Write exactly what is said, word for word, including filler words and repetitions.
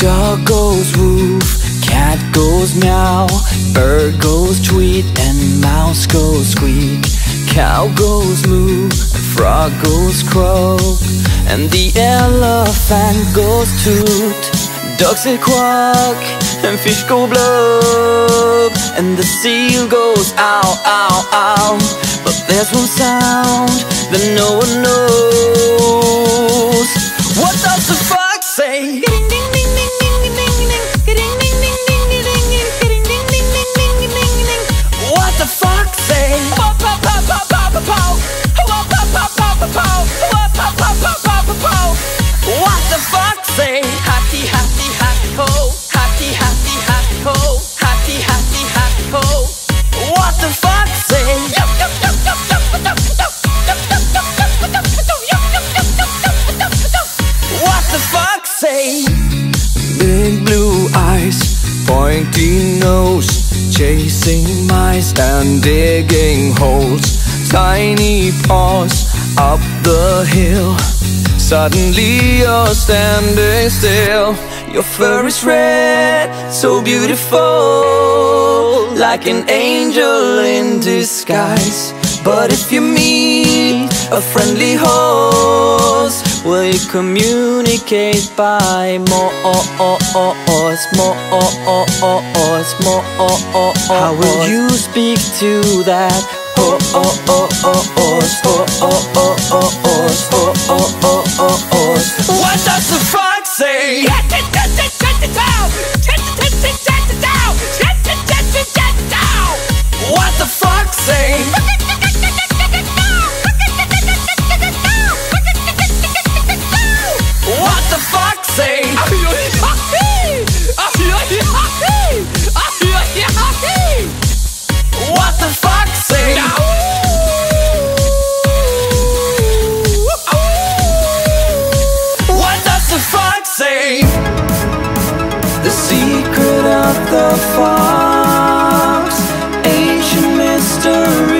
Dog goes woof, cat goes meow, bird goes tweet, and mouse goes squeak. Cow goes moo, frog goes croak, and the elephant goes toot. Ducks say quack, and fish go blub, and the seal goes ow, ow, ow. But there's one sound that no one knows. What does the fox say? What the fox say? What the fox say? Happy, happy, happy ho. Happy, happy, happy ho. Happy, happy, happy ho. What the fox say? What the fox say? Big blue eyes, pointy nose, chasing mice and digging holes. Tiny paws up the hill. Suddenly you're standing still. Your fur is red, so beautiful, like an angel in disguise. But if you meet a friendly horse, will you communicate by more, more, more? How will you speak to that horse? What does the fox say? What the fox say? What the fox say? What the fox say? What does the fox say? The secret of the fox, ancient mystery.